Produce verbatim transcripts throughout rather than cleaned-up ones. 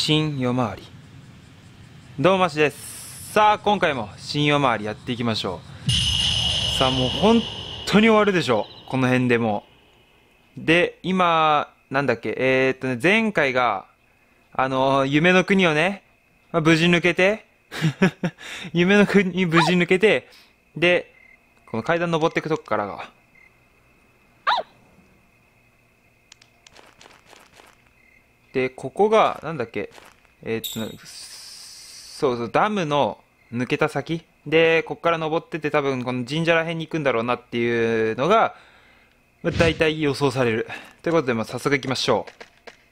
新夜回り。どうもましです。さあ今回も新夜回りやっていきましょう。さあもう本当に終わるでしょう、この辺でもう。で今なんだっけ、えー、っとね前回があのー、夢の国をね、まあ、無事抜けて夢の国無事抜けて、でこの階段登っていくとこからがで、ここが、なんだっけ、えーっと、そうそう、ダムの抜けた先で、ここから登ってって多分この神社ら辺に行くんだろうなっていうのが、まあ大体予想される。ということで、まあ、早速行きましょう。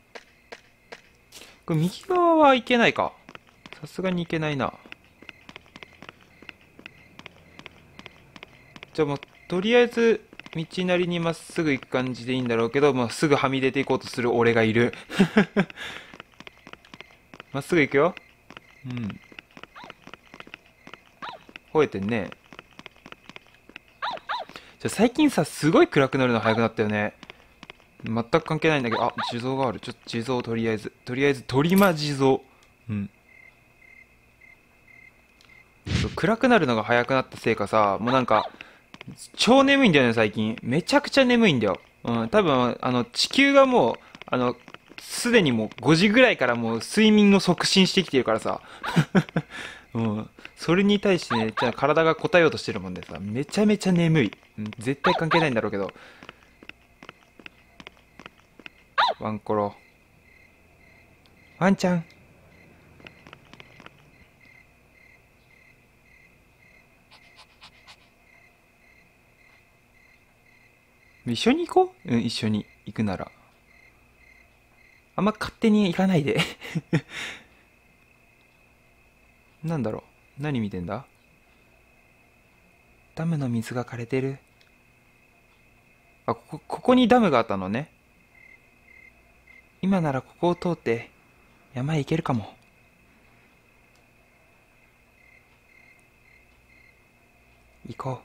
これ右側は行けないか。さすがに行けないな。じゃあもう、とりあえず、道なりにまっすぐ行く感じでいいんだろうけど、もうすぐはみ出ていこうとする俺がいる。まっすぐ行くよ。うん。吠えてんね。じゃあ最近さ、すごい暗くなるの早くなったよね。全く関係ないんだけど、あ、地蔵がある。ちょっと地蔵とりあえず。とりあえず、鳥間地蔵。うん。暗くなるのが早くなったせいかさ、もうなんか、超眠いんだよね、最近。めちゃくちゃ眠いんだよ。うん、多分、あの、地球がもう、あの、すでにもうごじぐらいからもう睡眠の促進してきてるからさ。うん。それに対してね、じゃあ体が答えようとしてるもんでさ、めちゃめちゃ眠い。うん、絶対関係ないんだろうけど。ワンコロ。ワンちゃん。一緒に行こう。うん、一緒に行くなら。あんま勝手に行かないで。なんだろう。何見てんだ？ダムの水が枯れてる。あ、ここ、ここにダムがあったのね。今ならここを通って山へ行けるかも。行こ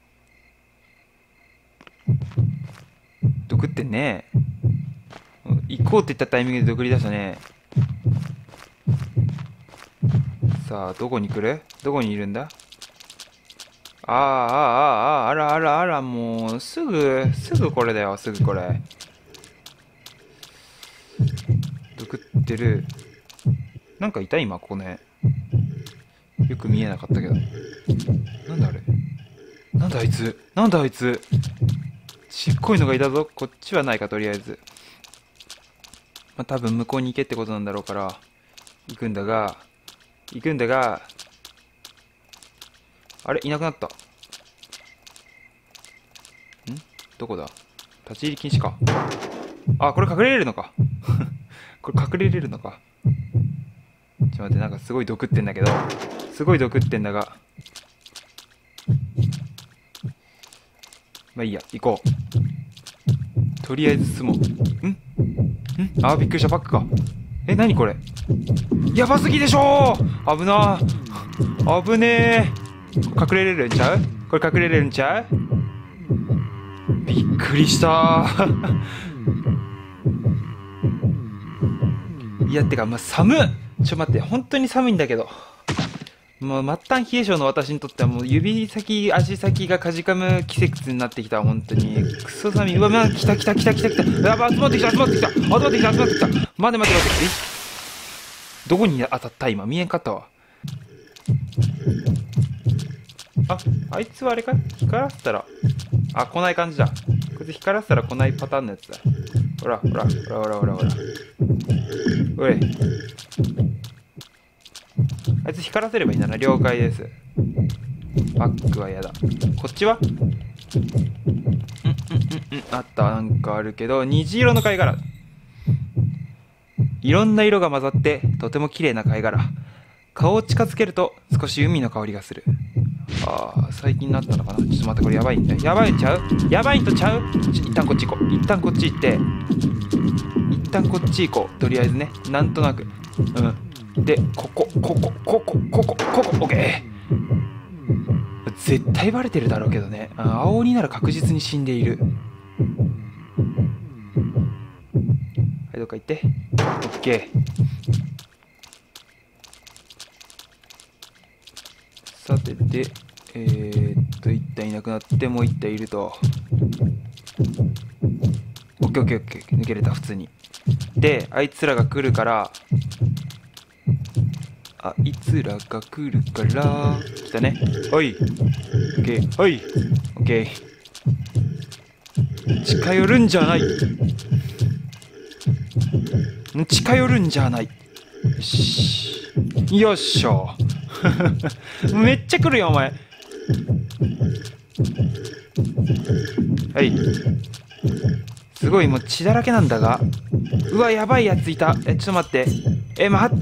う。毒ってね。行こうって言ったタイミングで毒り出したね。さあ、どこに来る？どこにいるんだ？ああ、ああ、ああ、あらあらあら、もう、すぐ、すぐこれだよ、すぐこれ。毒ってる。なんかいた今、ここね。よく見えなかったけど。なんだあれ？なんだあいつ？なんだあいつ？ちっこいのがいたぞ。こっちはないか、とりあえず。まあ、多分向こうに行けってことなんだろうから、行くんだが、行くんだが、あれいなくなった。んどこだ？立ち入り禁止か。あ、これ隠れれるのか。これ隠れれるのか。ちょっと待って、なんかすごい毒ってんだけど。すごい毒ってんだが。まあいいや、行こう。とりあえず進もう。んんあー、びっくりした、バックか。え、なにこれ？やばすぎでしょー！危なー。危ねー。隠れれるんちゃう？これ隠れれるんちゃう？びっくりしたー。いや、てか、まあ、寒っ。ちょ、待って、本当に寒いんだけど。もう、末端冷え性の私にとってはもう、指先、足先がかじかむ季節になってきた、本当に。クソ寒い。うわ、まあ、来た来た来た来た来た。やば、集まってきた、集まってきた。集まってきた、集まってきた。待て待て待て。え？どこに当たった今、見えんかったわ。あ、あいつはあれか？光らせたら、あ、来ない感じだ。こいつ光らせたら来ないパターンのやつだ。ほら、ほら、ほら、ほら、ほら、ほら。おい。あいつ光らせればいいんだな。了解です。バックは嫌だ。こっちは？うん、うん、うん、うん。あった。なんかあるけど、虹色の貝殻。いろんな色が混ざって、とても綺麗な貝殻。顔を近づけると、少し海の香りがする。ああ、最近なったのかな。ちょっと待って、これやばいんだよ。やばいんちゃう？やばいんとちゃう？ちょ、一旦こっち行こう。一旦こっち行って、一旦こっち行こう。とりあえずね。なんとなく。うん。で、ここ、ここ、ここ、ここ、ここ、オッケー。絶対バレてるだろうけどね。あ、青鬼なら確実に死んでいる。はい、どっか行って。オッケー。 さてで、えー、っと、一体いなくなってもう一体いると。オッケーオッケーオッケー、抜けれた、普通に。で、あいつらが来るから、あいつらが来るから、来たね。おい。オッケー、おい。オッケー。近寄るんじゃない。近寄るんじゃない。よし。よっしょ。めっちゃ来るよ、お前。はい。すごい、もう血だらけなんだが。うわ、やばいやついた。え、ちょっと待って。え、待って。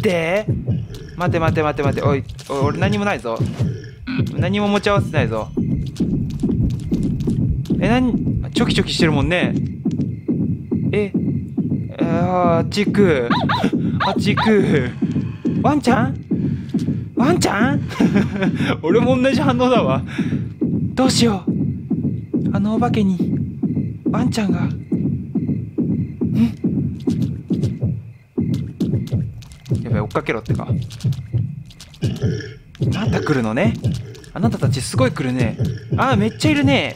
待て待て待て待て。おい、おい、俺何もないぞ。何も持ち合わせてないぞ。え、なに、チョキチョキしてるもんね。え、あー、あっち行く。あっち行く。ワンちゃんワンちゃん俺も同じ反応だわ。どうしよう。あのお化けに、ワンちゃんが。んやばい、追っかけろってか。また来るのね。あなたたちすごい来るね。あー、めっちゃいるね。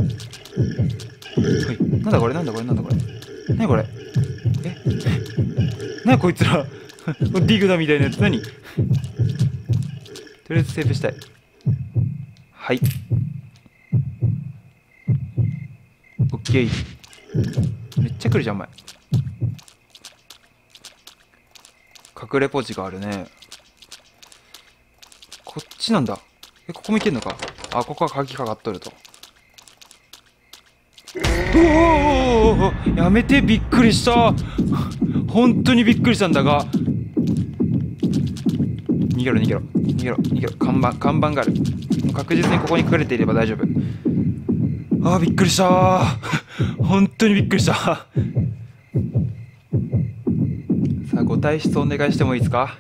はい、なんだこれなんだこれなんだこれ。なにこれ。えなにこいつら。ディグダみたいなやつ何。とりあえずセーブしたい。はい。オッケー。めっちゃ来るじゃん、お前。隠れポジがあるね。こっちなんだ。え、ここも行けんのか。あ、ここは鍵かかっとると。おお、やめて、びっくりした。本当にびっくりしたんだが。逃げろ逃げろ逃げろ逃げろ。看板看板がある。確実にここに書かれていれば大丈夫。あー、びっくりした。本当にびっくりした。さあ、ご退出お願いしてもいいですか。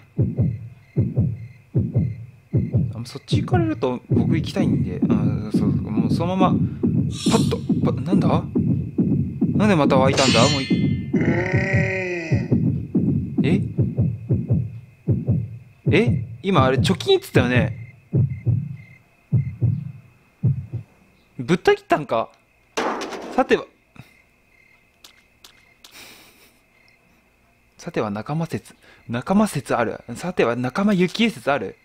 あ、そっち行かれると僕行きたいんで、あ、そう、もうそのままパッとパッ。なんだなんでまた湧いたんだ。もういええ今あれ貯金っつったよね。ぶった切ったんか。さてはさては仲間説仲間説ある。さては仲間由紀恵説ある。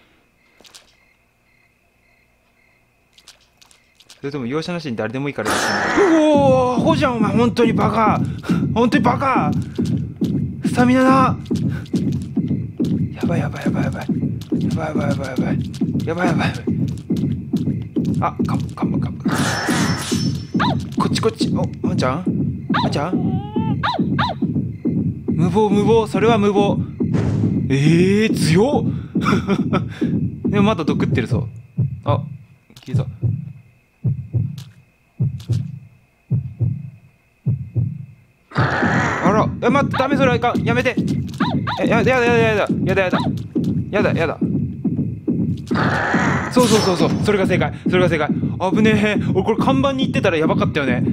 それとも容赦なしに誰でもいいからやってんの。うおー、ほじゃん、お前本当にバカ。本当にバカ。スタミナだ。やばいやばいやばいやばいやばいやばいやばいやばいやばいやばいやばい。あ、カンカンカン。こっちこっち。お、ワンちゃんワンちゃん。無謀無謀、それは無謀。ええー、強っ。でもまだ毒ってるぞ。あ、消えた。あら、え、待って、ダメ、それはいかん。やめて。え、やだやだやだやだやだやだやだやだ。そうそうそうそう、それが正解、それが正解。危ねえ。俺これ看板に行ってたらやばかったよね。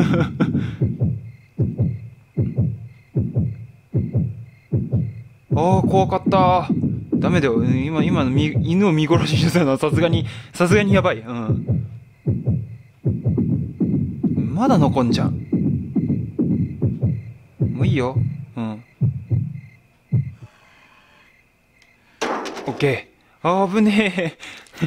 ああ、怖かった。ダメだよ。今、今のみ犬を見殺しにしたのはさすがに、さすがにやばい。うん。まだ残んじゃん。もういいよ。うん。オッケー。あぶねえ。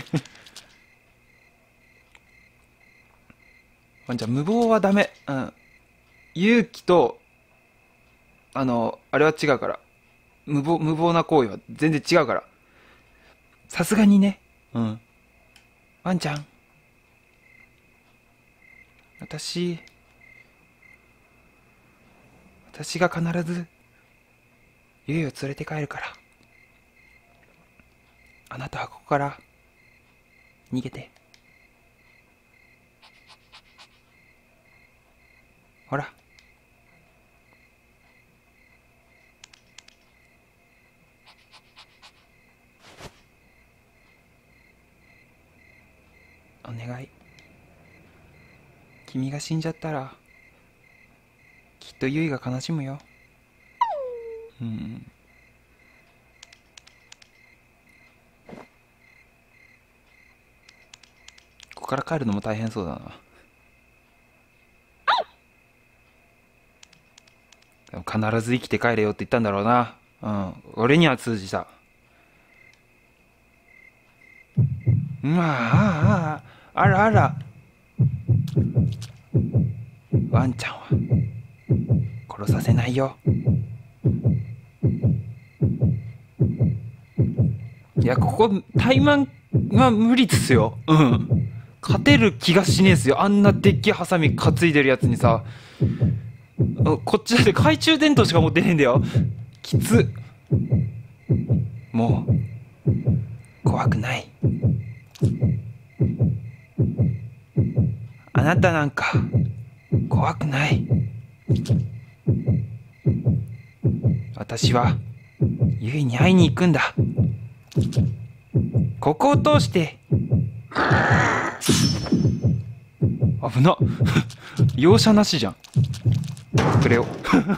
じゃあ、無謀はダメ。うん。勇気と、あの、あれは違うから。無謀、無謀な行為は全然違うから。さすがにね。うん。ワンちゃん。私、私が必ず、ゆいを連れて帰るから。あなたはここから、逃げて。ほら。お願い。君が死んじゃったら、きっとゆいが悲しむよ。うん。 から帰るのも大変そうだな。でも必ず生きて帰れよって言ったんだろうな。うん。俺には通じた。うわあ、ああ、あらあら。ワンちゃんは殺させないよ。いや、ここ、タイマンは無理ですよ。うん。勝てる気がしねえっすよ。あんなでっけえハサミ担いでるやつにさ。こっちだって懐中電灯しか持ってねえんだよ。きつ。もう、怖くない。あなたなんか、怖くない。私は、ゆいに会いに行くんだ。ここを通して。危な。容赦なしじゃん。くれよ。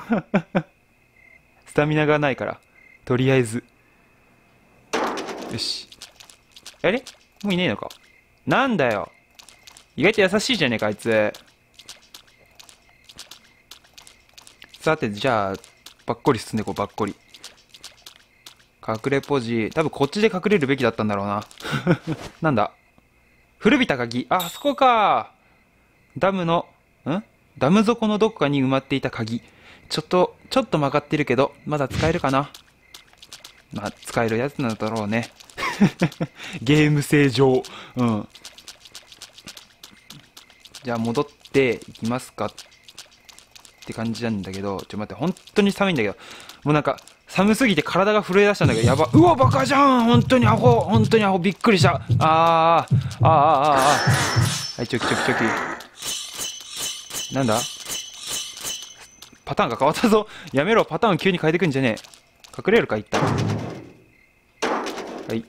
スタミナがないから、とりあえず。よし。あれもういねえのか。なんだよ。意外と優しいじゃねえか、あいつ。さて、じゃあ、ばっこり進んでこう、ばっこり。隠れポジ。多分こっちで隠れるべきだったんだろうな。なんだ古びた鍵。あ、あそこか。ダムの、んダム底のどこかに埋まっていた鍵。ちょっと、ちょっと曲がってるけど、まだ使えるかな。まあ、使えるやつなんだろうね。ゲーム性上。うん。じゃあ戻っていきますかって感じなんだけど、ちょ、待って、本当に寒いんだけど、もうなんか、寒すぎて体が震え出したんだけど、やば。うわ、バカじゃん本当にアホ本当にアホびっくりした。あー、あー、あー、あー、あー。はい、チョキチョキチョキ。なんだパターンが変わったぞ。やめろ、パターン急に変えてくんじゃねえ。隠れるか、一旦。はい。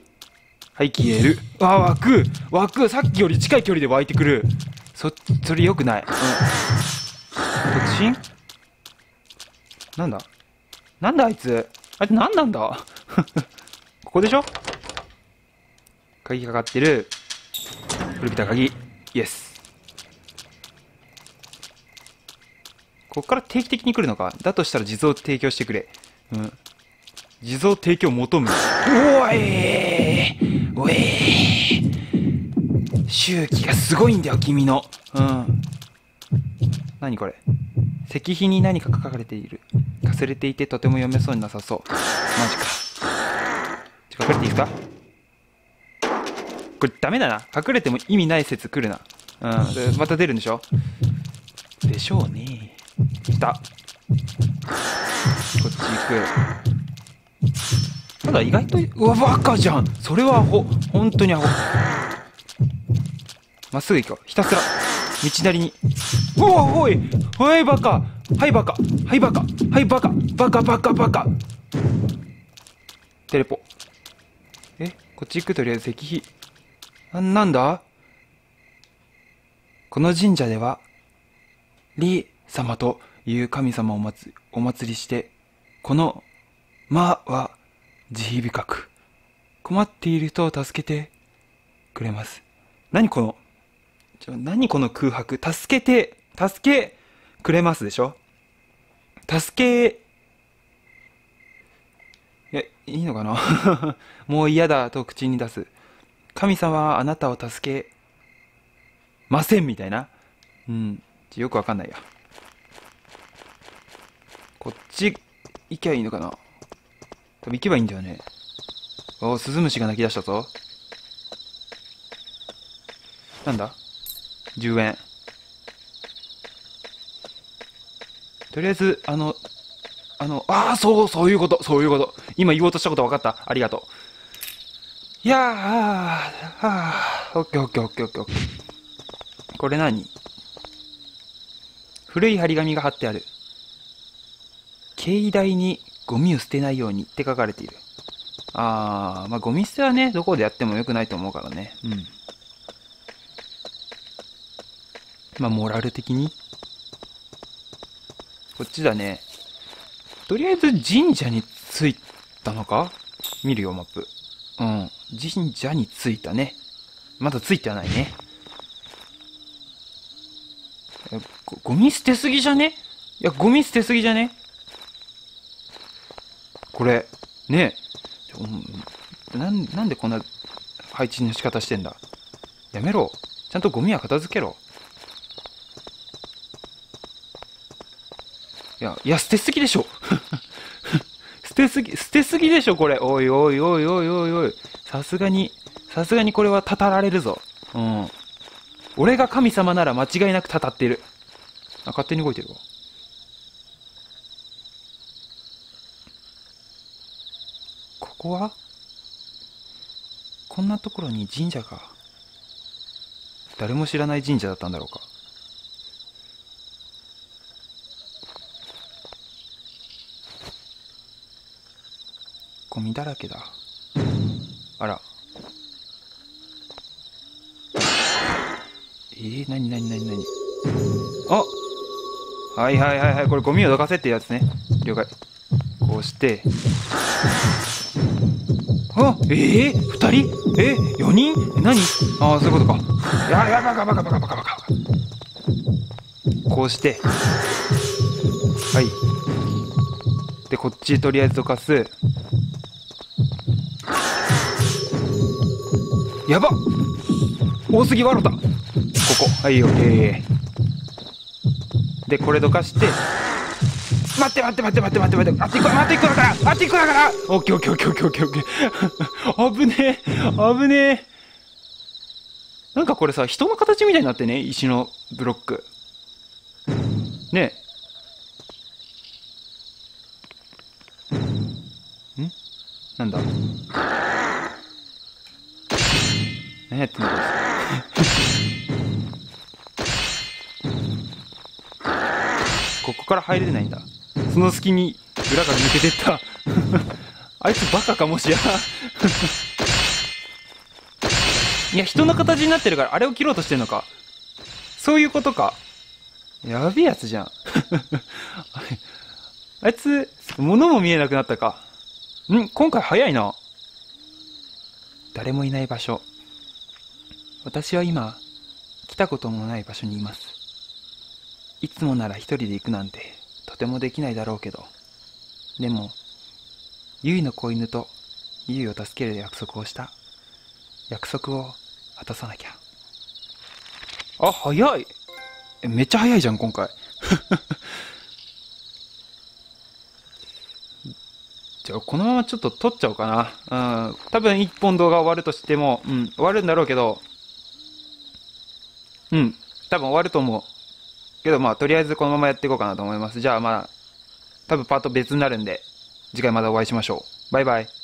はい、消える。あ、湧く湧くさっきより近い距離で湧いてくる。そ、それ良くない。うん。突進なんだなんだあいつ。あいつ何なんだここでしょ鍵かかってる。古びた鍵。イエス。こっから定期的に来るのか。だとしたら地蔵を提供してくれ。うん。地蔵提供求む。おいおい周期がすごいんだよ、君の。うん。何これ。石碑に何か書かれている。かすれていてとても読めそうになさそう。マジか。ちょ、隠れていいですか？これダメだな。隠れても意味ない説来るな。うん。でまた出るんでしょでしょうね。来た。こっち行く。ただ意外と、うわ、バカじゃん。それはアホ。本当にアホ。まっすぐ行こう。ひたすら。道なりに。おお、おいおい、バカはい、バカはい、バカはい、バカバカバカバカテレポ。えこっち行くとりあえず石碑。な、なんだこの神社では、リ様という神様をまつお祭りして、この、まは、慈悲深く、困っている人を助けてくれます。何この、ちょ、何この空白。助けて、助けくれますでしょ助け、いや、いいのかなもう嫌だと口に出す。神様はあなたを助けませんみたいな。うん。よくわかんないや。こっち行きゃいいのかな。多分行けばいいんだよね。お、スズムシが鳴き出したぞ。なんだ ?じゅう 円。とりあえず、あの、あの、ああ、そう、そういうこと、そういうこと。今言おうとしたこと分かった。ありがとう。いやー、あー、あー、オッケーオッケーオッケーオッケーオッケー。これ何？古い張り紙が貼ってある。境内にゴミを捨てないようにって書かれている。あー、まあゴミ捨てはね、どこでやってもよくないと思うからね。うん。まあモラル的に。こっちだね。とりあえず神社に着いたのか？見るよ、マップ。うん。神社に着いたね。まだ着いてはないね。 こゴミ捨てすぎじゃね？いや、ゴミ捨てすぎじゃね？これ、ねえ。なん、なんでこんな配置の仕方してんだ？やめろ。ちゃんとゴミは片付けろ。いや、いや、捨てすぎでしょ。捨てすぎ、捨てすぎでしょ、これ。おいおいおいおいおいおい。さすがに、さすがにこれはたたられるぞ。うん。俺が神様なら間違いなくたたってる。あ、勝手に動いてるわ。ここはこんなところに神社が。誰も知らない神社だったんだろうか。ゴミだらけだ。あら。えー、なになになになに。あ、はいはいはいはい、これゴミをどかせってやつね。了解。こうして。あ、えー、二人え、四人え、何？ああ、そういうことか。や、や、バカバカバカバカバカ。こうして。はい。で、こっちとりあえずどかす。やばっ、多すぎ笑った。ここ。はい、オッケー。で、これどかして。待って待って待って待って待って待って。あっていくわ、待っていくわから。あっていくわから。オッケーオッケーオッケーオッケーオッケーオッケー。危ねえ。危ねえ。なんかこれさ、人の形みたいになってね、石のブロック。ねえ。ん？なんだ？何やってんのこれ。ここから入れないんだ。その隙に裏から抜けてったあいつバカかもしやいや、人の形になってるからあれを切ろうとしてんのか。そういうことか。やべえやつじゃんあいつ物も見えなくなったか。ん、今回早いな。誰もいない場所。私は今来たこともない場所にいます。いつもなら一人で行くなんてとてもできないだろうけど、でもゆいの子犬とゆいを助ける約束をした。約束を果たさなきゃ。あ、早い。え、めっちゃ早いじゃん今回じゃあこのままちょっと撮っちゃおうかな。うん、多分一本動画終わるとしても、うん、終わるんだろうけど、うん、多分終わると思うけど、まあとりあえずこのままやっていこうかなと思います。じゃあまあ多分パート別になるんで、次回またお会いしましょう。バイバイ。